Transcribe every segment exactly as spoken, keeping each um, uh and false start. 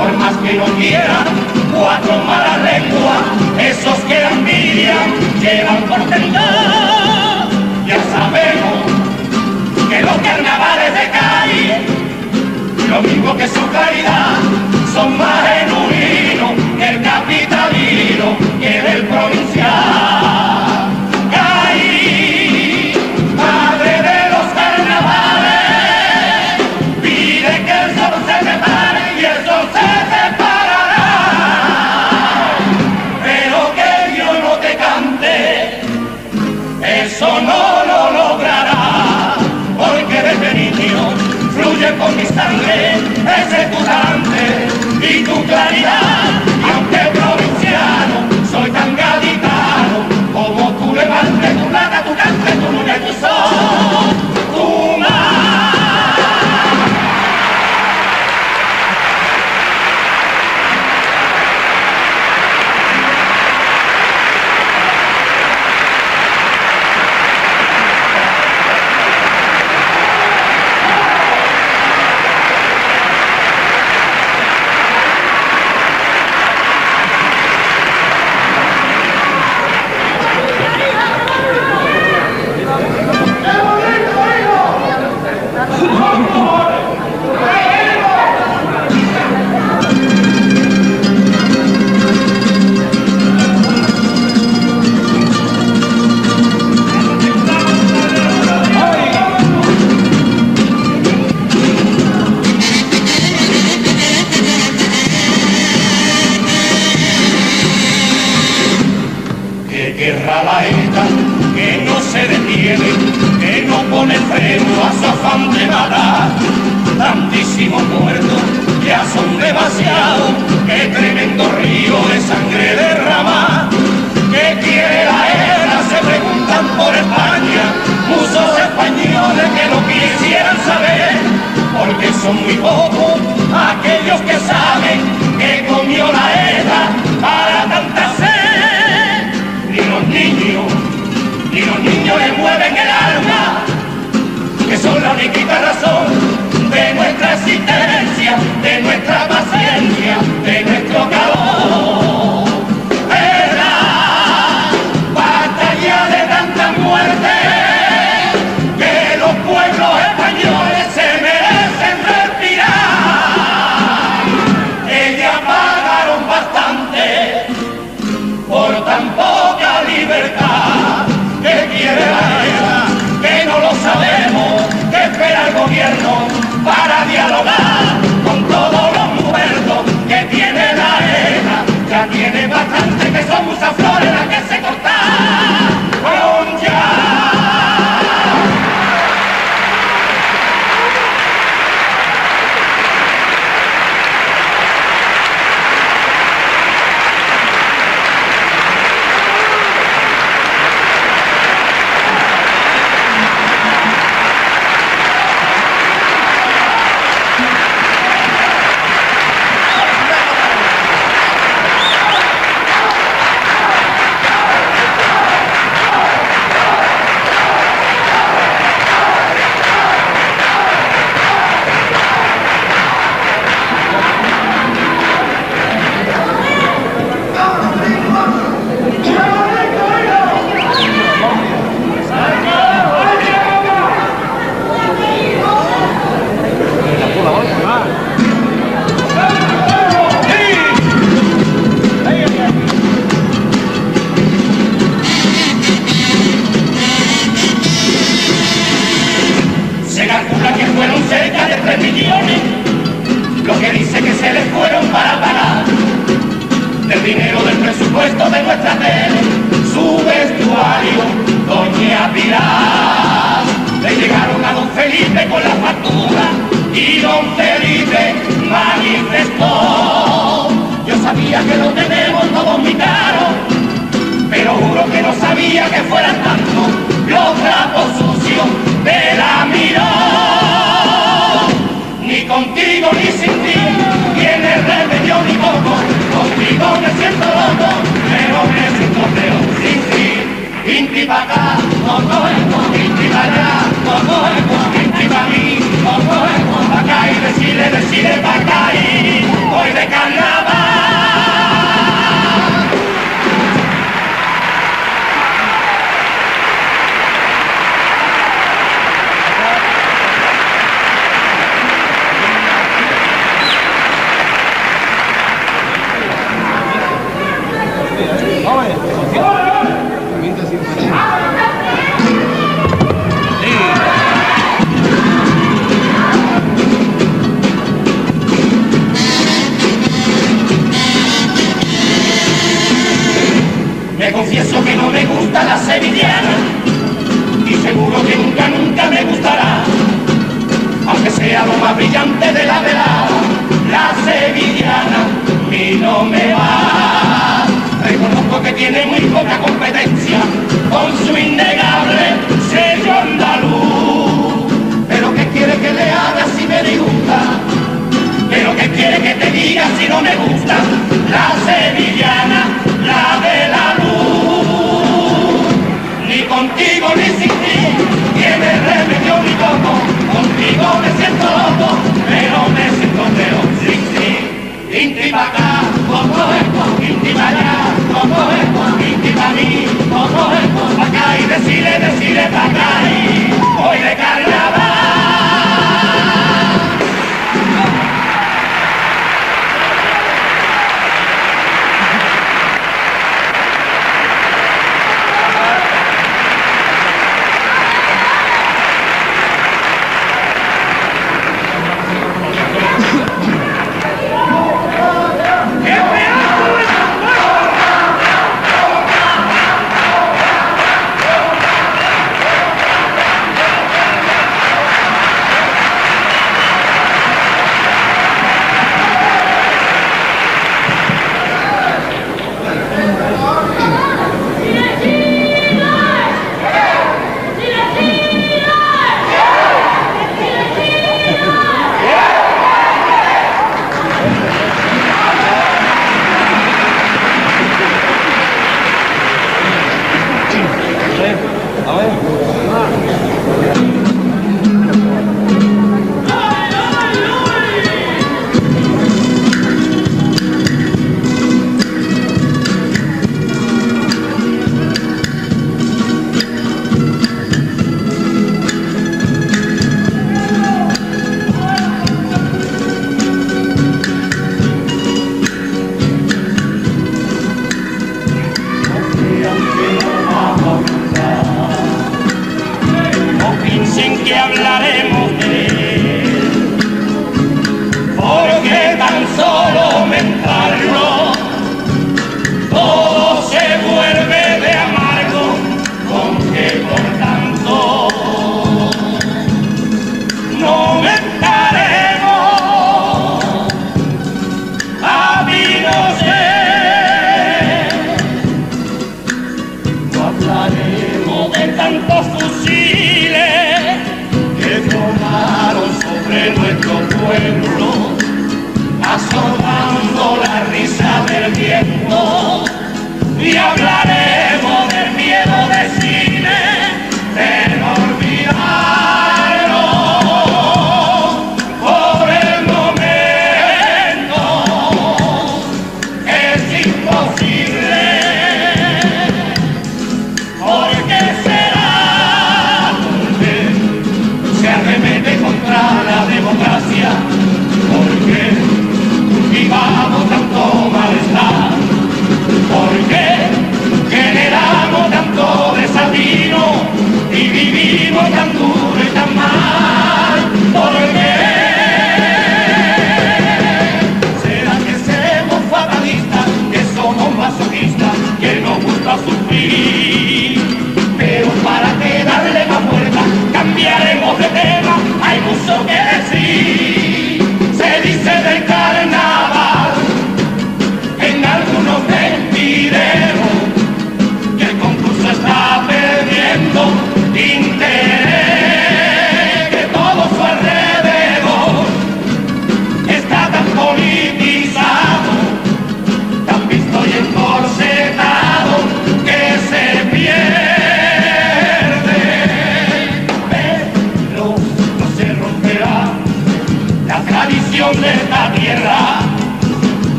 por más que no quieran, cuatro malas lenguas, esos que envidian, llevan por tendón. Ya sabemos que los carnavales de Cádiz, lo mismo que su caridad, son más genuinos que el capitalino, que del provincial. Eso no lo logrará, porque desde niño fluye con mi sangre ese tu talante y tu claridad. Y aunque provinciano, soy tan gaditano, como tú levantes tu plata, tu cante, tu luna y tu sol, tu mar. Que no se detiene, que no pone freno a su afán de matar. Tantísimos muertos ya son demasiados, que tremendo río de sangre derrama. ¿Qué quiere la era? Se preguntan por España muchos españoles que lo quisieran saber, porque son muy pocos aquellos que saben que comió la era para tanta sed. Ni los niños, ni los niños le mueven el alma, que son la única razón de nuestra existencia, de nuestra paciencia, de nuestro calor. Era batalla de tanta muerte que los pueblos españoles se merecen respirar. Ellas pagaron bastante por tan poca libertad. ¿Qué quiere la guerra? Que no lo sabemos. ¿Qué espera el gobierno para dialogar con todos los muertos que tiene la guerra? Ya tiene bastante, que son muchas flores las que se cortaron ya. Decide pa' acá y voy de no me va. Reconozco que tiene muy poca competencia con su innegable sello andaluz. Pero ¿qué quiere que le haga si me disgusta? Pero ¿qué quiere que te diga si no me gusta? La sevillana, la de la luz. Ni contigo ni sin ti tiene remedio mi coco. Contigo me siento loco, pero me siento peor sin ti. Inti pa' acá, poco esto, inti pa' allá, poco esto, inti pa' mí, poco esto, pa' acá y decile, decile pa' acá y hoy de carnaval. Y hablaremos del miedo de cine, de no olvidarlo por el momento. Es imposible, porque será porque se arremete contra la democracia, porque vivamos tanto malestar. ¿Por qué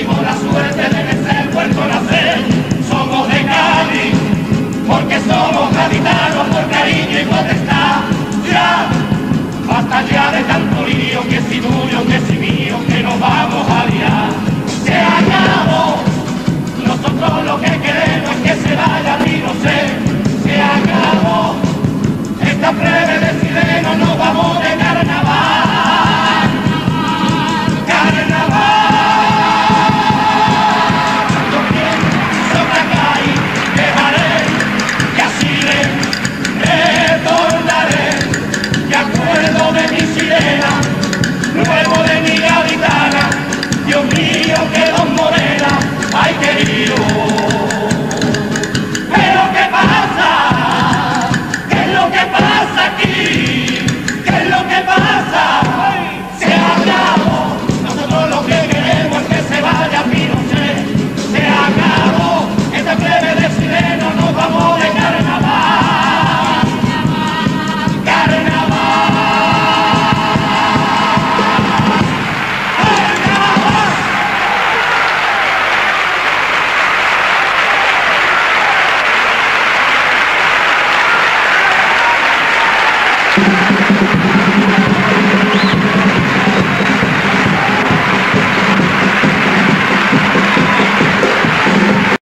tuvimos la suerte de nacer, vuelto a nacer. Somos de Cádiz, porque somos gaditanos por cariño y potestad. Ya, basta ya de tanto lío, que si tuyo, que si mío, que nos vamos a liar.